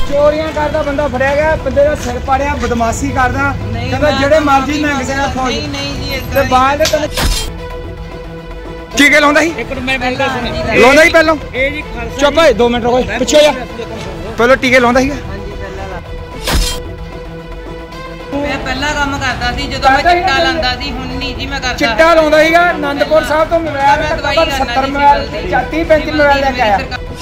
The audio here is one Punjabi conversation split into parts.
ਚੋਰੀਆਂ ਕਰਦਾ ਬੰਦਾ ਫੜਿਆ ਗਿਆ, ਬੰਦੇ ਦਾ ਸਿਰ ਪਾੜਿਆ, ਬਦਮਾਸ਼ੀ ਕਰਦਾ, ਕਹਿੰਦਾ ਜਿਹੜੇ ਮਰਜ਼ੀ ਨੰਗ ਸੇ ਨਾ ਫੌਜ ਤੇ ਬਾਅਦ ਤੈਨੂੰ ਟੀਕੇ ਲਾਉਂਦਾ ਸੀ। ਲਾਉਂਦਾ ਸੀ ਪਹਿਲਾਂ। ਚੁੱਪ ਹੋਏ 2 ਮਿੰਟ ਰੁਕੋ, ਪਿੱਛੇ ਜਾ। ਪਹਿਲਾਂ ਟੀਕੇ ਲਾਉਂਦਾ ਸੀਗਾ। ਮੈਂ ਪਹਿਲਾਂ ਕੰਮ ਕਰਦਾ ਸੀ ਜਦੋਂ ਮੈਂ ਚਿੱਟਾ ਲਾਂਦਾ ਸੀ, ਹੁਣ ਨਹੀਂ ਜੀ ਮੈਂ ਕਰਦਾ। ਚਿੱਟਾ ਲਾਉਂਦਾ ਸੀਗਾ ਆਨੰਦਪੁਰ ਸਾਹਿਬ ਤੋਂ ਮੋਬਾਈਲ 70 ਮੋਬਾਈਲ 30-35 ਮੋਬਾਈਲ ਲੈ ਕੇ ਆਇਆ।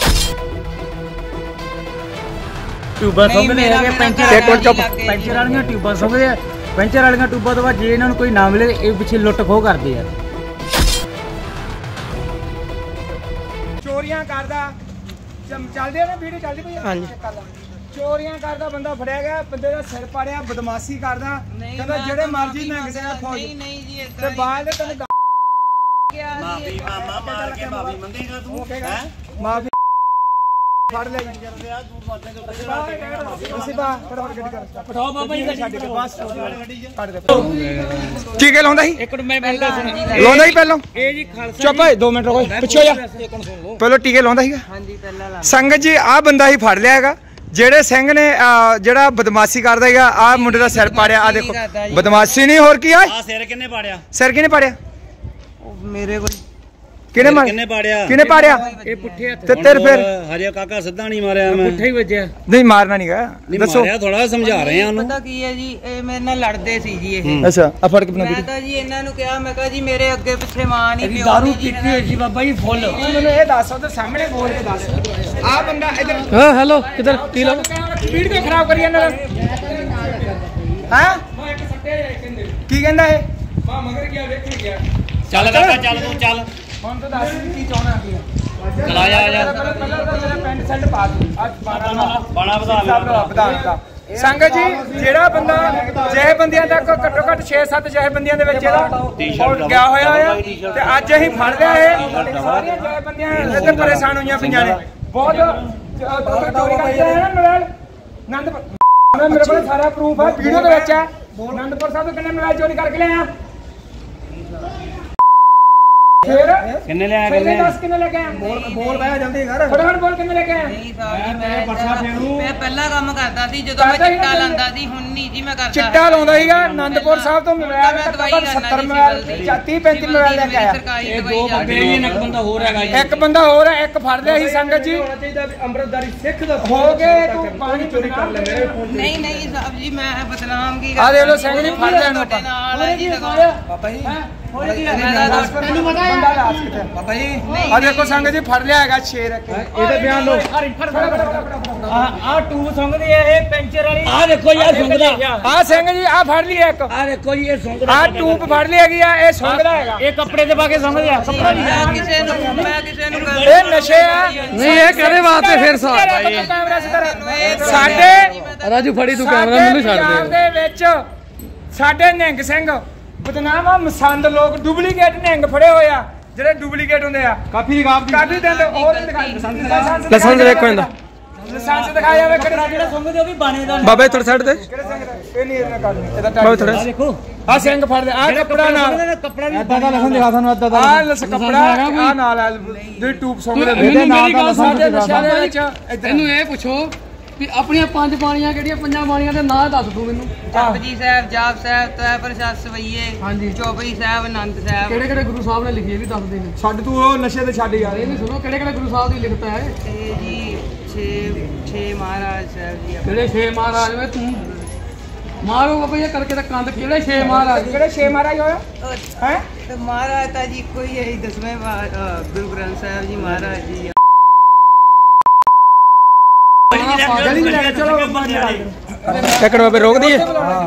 ਟਿਊਬਾਂ ਸੁੱਕਦੇ ਹੈਗੇ ਪੈਂਚਰ ਵਾਲੀਆਂ ਟਿਊਬਾਂ ਸੁੱਕਦੇ ਆ। ਪੈਂਚਰ ਵਾਲੀਆਂ ਟਿਊਬਾਂ ਤੋਂ ਬਾਅਦ ਜੇ ਇਹਨਾਂ ਨੂੰ ਕੋਈ ਨਾ ਮਿਲੇ ਇਹ ਪਿੱਛੇ ਲੁੱਟ ਖੋਹ ਕਰਦੇ ਆ। ਚੋਰੀਆਂ ਕਰਦਾ ਚੱਲਦੇ ਆ ਨਾ ਵੀਡੀਓ ਚੱਲਦੀ ਪਈ। ਹਾਂਜੀ ਚੋਰੀਆਂ ਕਰਦਾ ਬੰਦਾ ਫੜਿਆ ਗਿਆ, ਬੰਦੇ ਦਾ ਸਿਰ ਪਾੜਿਆ, ਬਦਮਾਸ਼ੀ ਕਰਦਾ, ਕਹਿੰਦਾ ਜਿਹੜੇ ਮਰਜ਼ੀ ਨੰਗ ਸੇ ਨਾ ਫੌਜ ਤੇ ਬਾਅਦ ਤੈਨੂੰ ਮਾਫੀ ਮਾਰ ਕੇ ਮਾਫੀ ਮੰਗੇਗਾ ਤੂੰ ਹੈ। ਮਾਫੀ ਫੜ ਲੈ ਪਠਾਓ ਬਾਬਾ ਜੀ ਛੱਡ ਕੇ ਬਸ ਫੜ ਦੇ। ਟੀਕੇ ਲਾਉਂਦਾ ਸੀ। ਲਾਉਂਦਾ ਸੀ ਪਹਿਲਾਂ। ਚੁੱਪ ਹੋਏ 2 ਮਿੰਟ ਰੁਕੋ, ਪਿੱਛੇ ਜਾ। ਪਹਿਲਾਂ ਟੀਕੇ ਲਾਉਂਦਾ ਸੀਗਾ। ਸੰਗਤ ਜੀ ਆਹ ਬੰਦਾ ਹੀ ਫੜ ਲਿਆ ਹੈਗਾ, ਜਿਹੜੇ ਸਿੰਘ ਨੇ ਜਿਹੜਾ ਬਦਮਾਸ਼ੀ ਕਰਦਾ ਹੈਗਾ। ਆਹ ਮੁੰਡੇ ਦਾ ਸਿਰ ਪਾੜਿਆ, ਆ ਦੇਖੋ ਬਦਮਾਸ਼ੀ ਨਹੀਂ ਹੋਰ ਕੀ ਆ। ਸਿਰ ਕਿੰਨੇ ਪਾੜਿਆ? ਸਿਰ ਕਿਹਨੇ ਪਾੜਿਆ? ਮੇਰੇ ਕੋਲ ਕਿੰਨੇ ਪਾੜਿਆ? ਕਿਹਨੇ ਪਾੜਿਆ? ਇਹ ਪੁੱਠੇ ਹੱਥ ਤੇ ਤੇਰੇ ਫਿਰ ਹਜੇ ਕਾਕਾ ਸਿੱਧਾ ਨਹੀਂ ਮਾਰਿਆ ਮੈਂ। ਪੁੱਠਾ ਹੀ ਵੱਜਿਆ। ਨਹੀਂ ਮਾਰਨਾ ਨਹੀਂਗਾ। ਦੱਸੋ ਥੋੜਾ ਸਮਝਾ ਰਹੇ ਆ ਉਹਨੂੰ। ਪਤਾ ਕੀ ਹੈ ਜੀ, ਇਹ ਮੇਰੇ ਨਾਲ ਲੜਦੇ ਸੀ ਜੀ। ਇਹ ਅੱਛਾ ਆ ਫੜ ਕੇ ਬਣਾ ਮੈਂ ਤਾਂ ਜੀ ਇਹਨਾਂ ਨੂੰ ਕਿਹਾ, ਮੈਂ ਕਿਹਾ ਜੀ ਮੇਰੇ ਅੱਗੇ ਪਿੱਛੇ ਮਾਂ ਨਹੀਂ ਪਿਓ ਦਾਰੂ ਪੀਤੀ ਹੋਈ ਸੀ ਬਾਬਾ ਜੀ ਫੁੱਲ। ਮੈਨੂੰ ਇਹ ਦੱਸ, ਉਹਦੇ ਸਾਹਮਣੇ ਬੋਲ ਕੇ ਦੱਸ। ਆਹ ਬੰਦਾ ਇਧਰ ਹਾਂ ਹੈਲੋ ਕਿੱਧਰ ਪੀ ਲਓ। ਸਪੀਡ ਕਿਉਂ ਖਰਾਬ ਕਰੀ ਜਾਂਦਾ ਹਾਂ? ਕੀ ਕਹਿੰਦਾ ਇਹ? ਮਾਂ ਮਗਰ ਗਿਆ ਵੇਖਣ ਗਿਆ। ਚੱਲ ਕਾਕਾ ਚੱਲ ਤੂੰ ਚੱਲ। ਹੁਣ ਤਾਂ ਦੱਸ ਕੀ ਚਾਹਣਾ ਕੀ ਆ। ਚਲਾ ਜਾ ਪਹਿਲਾਂ ਪੈਂਟ ਸ਼ਰਟ ਪਾ ਦੂ। ਅੱਜ ਬਾਣਾ ਵਧਾ ਦਾ ਸੰਗਤ ਜੀ ਜਿਹੜਾ ਬੰਦਾ ਜੈ ਬੰਦਿਆਂ ਤੱਕ ਘੱਟੋ ਘੱਟ 6-7 ਜੈ ਬੰਦਿਆਂ ਦੇ ਵਿੱਚ ਇਹਦਾ ਗਿਆ ਹੋਇਆ ਆ ਤੇ ਅੱਜ ਅਸੀਂ ਫੜ ਲਿਆ ਇਹ। ਸਾਰੀਆਂ ਜੈ ਬੰਦਿਆਂ ਇੱਥੇ ਪਰੇਸ਼ਾਨ ਹੋਈਆਂ ਪਈਆਂ ਨੇ ਬਹੁਤ। ਚੋਰੀ ਕਰਕੇ ਆਇਆ ਨਾ ਮੋਬਾਈਲ ਆਨੰਦਪੁਰ। ਮੇਰੇ ਕੋਲ ਸਾਰਾ ਪ੍ਰੂਫ ਹੈ, ਵੀਡੀਓ ਦੇ ਵਿੱਚ ਹੈ। ਆਨੰਦਪੁਰ ਸਾਹਿਬ ਤੋਂ ਕਿੰਨੇ ਮੋਬਾਈਲ ਚੋਰੀ ਕਰਕੇ ਲਿਆਇਆ? ਫਿਰ ਕਿੰਨੇ ਲੈ ਆਏ? ਦੱਸ ਕਿੰਨੇ ਲੈ ਕੇ ਆਇਆ? ਬੋਲ ਬਹਿ ਜਲਦੀ ਕਰ। ਫਟਾਫਟ ਬੋਲ ਕਿੰਨੇ ਲੈ ਕੇ ਆਇਆ? ਨਹੀਂ ਸਾਹਿਬ ਜੀ, ਮੈਂ ਪਹਿਲਾਂ ਕੰਮ ਕਰਦਾ ਸੀ ਜਦੋਂ ਮੈਂ ਚਿੱਟਾ ਲਾਂਦਾ ਸੀ, ਹੁਣ ਨਹੀਂ ਜੀ ਮੈਂ ਕਰਦਾ। ਚਿੱਟਾ ਲਾਉਂਦਾ ਸੀਗਾ ਆਨੰਦਪੁਰ ਸਾਹਿਬ ਤੋਂ ਮੋਬਾਈਲ 70 ਮੋਬਾਈਲ 30-35 ਮੋਬਾਈਲ ਲੈ ਕੇ ਆਇਆ। ਇਹ 2 ਬੰਦੇ ਵੀ ਇੱਕ ਬੰਦਾ ਹੋਰ ਹੈਗਾ ਜੀ। ਇੱਕ ਬੰਦਾ ਹੋਰ ਹੈ, ਇੱਕ ਫੜ ਲਿਆ ਸੀ ਸੰਗਤ ਜੀ। ਅੰਮ੍ਰਿਤਧਾਰੀ ਸਿੱਖ ਦਾ ਹੋ ਗਏ ਤੂੰ ਪਾਣੀ ਚੋਰੀ ਕਰ ਲੈ ਮੇਰੇ। ਨਹੀਂ ਨਹੀਂ ਸਾਹਿਬ ਜੀ, ਮੈਂ ਬਦਨਾਮ ਕੀ ਆ ਦੇਖ ਲੋ ਸਿੰਘ ਜੀ ਫੜ ਲਿਆ ਨੂੰ ਬਾਬਾ ਜੀ ਤੈਨੂੰ ਪਤਾ ਹੈ ਬਾਬਾ ਜੀ। ਆ ਦੇਖੋ ਸੰਗਤ ਜੀ ਫੜ ਲਿਆ ਹੈਗਾ ਸ਼ੇਰ। ਇਹਦੇ ਬਿਆਨ ਲੋ। ਆ ਟੂਬ ਸੁੰਘਦੀ ਹੈ ਇਹ ਪੈਂਚਰ ਵਾਲੀ। ਆ ਦੇਖੋ ਯਾਰ ਸੁੰਘਦਾ। ਆ ਸਿੰਘ ਜੀ ਆ ਫੜ ਲਈ ਇੱਕ। ਆ ਦੇਖੋ ਜੀ ਇਹ ਸੁੰਘਦਾ। ਆ ਟੂਬ ਫੜ ਲਈ ਹੈਗੀ ਆ, ਇਹ ਸੁੰਘਦਾ ਹੈਗਾ। ਇਹ ਕੱਪੜੇ ਤੇ ਪਾ ਕੇ ਸੁੰਘਦੇ ਆ। ਕੱਪੜਾ ਨਹੀਂ ਮੈਂ ਕਿਸੇ ਨੂੰ ਇਹ ਨਸ਼ੇ ਆ। ਨਹੀਂ ਇਹ ਕਰੇ ਵਾਸਤੇ ਫਿਰ ਸਾਡੇ ਰਾਜੂ ਫੜੀ ਤੂੰ ਕੈਮਰਾ ਮੈਨੂੰ ਛੱਡ ਦੇ। ਪੰਜਾਬ ਦੇ ਵਿੱਚ ਸਾਡੇ ਨਿਹੰਗ ਸਿੰਘ ਬਦਨਾਮ ਆ। ਮਸੰਦ ਲੋਕ ਡੁਪਲੀਕੇਟ ਨਿਹੰਗ ਫੜੇ ਹੋਏ ਆ, ਜਿਹੜੇ ਡੁਪਲੀਕੇਟ ਹੁੰਦੇ ਆ। ਕਾਫੀ ਦਿਨ ਉਹ ਲਾਇਸੈਂਸ ਦੇਖੋ ਇਹਦਾ। ਲਾਇਸੈਂਸ ਦਿਖਾਇਆ ਜਾਵੇ ਕਿਹੜੇ ਜਿਹੜਾ ਸੁੰਘਦੇ ਉਹ ਵੀ ਬਾਣੇ ਦਾ। ਬਾਬੇ ਥੋੜਾ ਸਾਈਡ ਤੇ ਕਿਹੜੇ ਸਿੰਘ ਦਾ? ਇਹ ਨਹੀਂ ਇਹਨਾਂ ਕਰ ਇਹਦਾ ਬਾਬੇ ਥੋੜਾ ਦੇਖੋ। ਆ ਸਿੰਘ ਫੜਦੇ ਆ ਕੱਪੜਾ ਨਾਲ। ਕੱਪੜਾ ਵੀ ਇਦਾਂ ਦਾ ਲਖਣ ਦਿਖਾ ਸਾਨੂੰ ਇਦਾਂ ਦਾ। ਆ ਕੱਪੜਾ ਆ ਨਾਲ ਆ ਜਿਹੜੀ ਟੂਬ ਸੁੰਘਦੇ ਇਹਦੇ ਨਾਲ ਦਾ ਸਾਡੇ ਨਸ਼ਿਆਂ ਦੇ ਵਿੱਚ। ਇਹਨੂੰ ਇਹ ਪੁੱਛੋ ਵੀ ਆਪਣੀਆਂ 5 ਬਾਣੀਆਂ ਕਿਹੜੀਆਂ 5 ਬਾਣੀਆਂ ਦੇ ਨਾਂ ਦੱਸ ਦੂ ਮੈਨੂੰ। ਜਪਜੀ ਸਾਹਿਬ, ਜਾਪ ਸਾਹਿਬ, ਤੈ ਪ੍ਰਸ਼ਾਦ ਸਵਈਏ, ਹਾਂਜੀ, ਚੌਪਈ ਸਾਹਿਬ, ਆਨੰਦ ਸਾਹਿਬ। ਕਿਹੜੇ ਕਿਹੜੇ ਗੁਰੂ ਸਾਹਿਬ ਨੇ ਲਿਖੀ ਇਹ ਵੀ ਦੱਸ ਦੇ। ਛੱਡ ਤੂੰ ਉਹ ਨਸ਼ੇ ਤੇ ਛੱਡ ਯਾਰ। ਇਹ ਵੀ ਸੁਣੋ ਕਿਹੜੇ ਕਿਹੜੇ ਗੁਰੂ ਸਾਹਿਬ ਦੀ ਲਿਖਤਾ ਹੈ। ਇਹ ਜੀ 6 ਮਹਾਰਾਜ ਸਾਹਿਬ ਜੀ। ਕਿਹੜੇ 6 ਮਹਾਰਾਜ ਵੇ ਤੂੰ ਮਾਰੋ ਬਾਬਾ ਇਹ ਕਰਕੇ ਤਾਂ ਕੰਧ। ਕਿਹੜੇ 6 ਮਹਾਰਾਜ? ਕਿਹੜੇ 6 ਮਹਾਰਾਜ ਹੋਇਆ ਹੈ? ਤੇ ਮਹਾਰਾਜ ਤਾਂ ਜੀ ਕੋਈ ਹੈ 10ਵੇਂ ਗੁਰੂ ਗ੍ਰੰਥ ਸਾਹਿਬ ਜੀ ਮਹਾਰਾਜ ਜੀ। ਚਲੋ ਟੱਕੜ ਬਾਬੇ ਰੋਕ ਦਈਏ।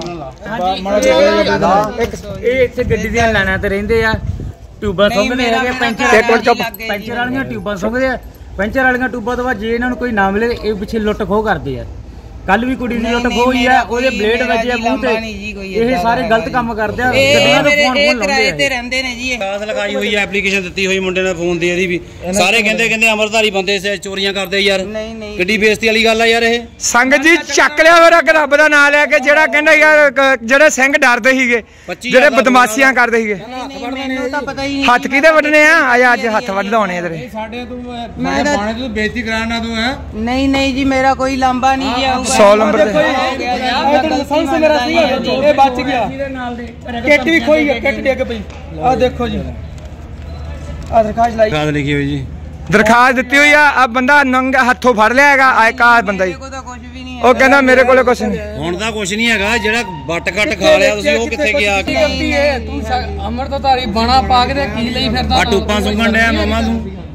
ਇਹ ਇੱਥੇ ਗੱਡੀ ਦੀਆਂ ਲਾਈਨਾਂ ਤੇ ਰਹਿੰਦੇ ਆ। ਟਿਊਬਾਂ ਸੁੰਘਦੇ ਹੈਗੇ ਪੈਂਚਰ ਵਾਲੀਆਂ ਟਿਊਬਾਂ ਸੁੰਘਦੇ ਆ। ਪੈਂਚਰ ਵਾਲੀਆਂ ਟਿਊਬਾਂ ਤੋਂ ਬਾਅਦ ਜੇ ਇਹਨਾਂ ਨੂੰ ਕੋਈ ਨਾ ਮਿਲੇ ਇਹ ਪਿੱਛੇ ਲੁੱਟ ਖੋਹ ਕਰਦੇ ਆ। ਕੱਲ ਵੀ ਕੁੜੀ ਦੀ ਲੁੱਟ ਖੋਈ ਆ, ਉਹਦੇ ਬਲੇਡ ਵੱਜੇ ਮੂੰਹ ਤੇ। ਇਹ ਸਾਰੇ ਗਲਤ ਕੰਮ ਕਰਦੇ ਆ, ਗੱਡੀਆਂ ਤੋਂ ਫੋਨ ਕਿਰਾਏ ਤੇ ਰਹਿੰਦੇ ਨੇ ਜੀ। ਕਾਸ ਲਗਾਈ ਹੋਈ ਹੈ, ਐਪਲੀਕੇਸ਼ਨ ਦਿੱਤੀ ਹੋਈ ਮੁੰਡੇ ਨੇ ਫੋਨ ਦੀ, ਇਹਦੀ ਵੀ ਸਾਰੇ ਕਹਿੰਦੇ ਅਮਰਧਾਰੀ ਬੰਦੇ ਚੋਰੀਆਂ ਕਰਦੇ ਯਾਰ। ਗੱਡੀ ਬੇਇੱਜ਼ਤੀ ਵਾਲੀ ਗੱਲ ਆ ਯਾਰ ਇਹ। ਸੰਗਤ ਜੀ ਚੱਕ ਲਿਆ ਮੇਰਾ ਰੱਬ ਦਾ ਨਾਮ ਲੈ ਕੇ, ਜਿਹੜਾ ਕਹਿੰਦਾ ਯਾਰ ਜਿਹੜੇ ਸਿੰਘ ਡਰਦੇ ਸੀਗੇ, ਜਿਹੜੇ ਬਦਮਾਸ਼ੀਆਂ ਕਰਦੇ ਸੀਗੇ। ਮੈਨੂੰ ਤਾਂ ਪਤਾ ਹੀ ਨਹੀਂ ਹੱਥ ਕਿਹਦੇ ਵੱਢਣੇ ਆ? ਆਇਆ ਅੱਜ ਹੱਥ ਵੱਢਾਉਣੇ ਤੇਰੇ। ਸਾਡੇ ਤੂੰ ਮੈਂ ਬਾਣੇ ਤੂੰ ਬੇਇੱਜ਼ਤੀ ਕਰਾਣਾ ਤੂੰ ਹੈ। ਨਹੀਂ ਜੀ ਮੇਰਾ ਕੋਈ ਲੰਬਾ ਨਹੀਂ ਜੀ ਆਊਗਾ। 100 ਨੰਬਰ ਤੇ ਮੇਰਾ ਸੀਗਾ ਇਹ ਬਚ ਗਿਆ। ਕਿੱਟ ਵੀ ਖੋਈ ਗਿਆ, ਕਿੱਟ ਡਿੱਗ ਪਈ। ਆ ਦੇਖੋ ਜੀ, ਆ ਦਰਖਾਸਤ ਲਾਈ, ਕਾਦ ਲਿਖੀ ਹੋਈ ਜੀ, ਦਰਖਾਸਤ ਦਿੱਤੀ ਹੋਈ ਆ। ਬੰਦਾ ਨੰਗਾ ਹੱਥੋਂ ਫੜ ਲਿਆ ਹੈਗਾ, ਆਇਕਾ ਬੰਦਾ ਹੀ। ਉਹ ਕਹਿੰਦਾ ਮੇਰੇ ਕੋਲੇ ਕੁਛ ਨਹੀਂ। ਹੁਣ ਤਾਂ ਕੁਛ ਨਹੀਂ ਹੈਗਾ, ਜਿਹੜਾ ਵੱਟ ਕੱਟ ਖਾ ਲਿਆ ਤੁਸੀਂ ਉਹ ਕਿੱਥੇ ਗਿਆ? ਗਲਤੀ ਹੈ ਤੂੰ ਅੰਮ੍ਰਿਤਧਾਰੀ ਬਾਣਾ ਪਾ ਕੇ ਤੇ ਕੀ ਲਈ ਫਿਰਦਾ? ਆ ਟੂਪਾਂ ਸੁੰਘਣ ਡਿਆ ਮਾਮਾ ਤੂੰ।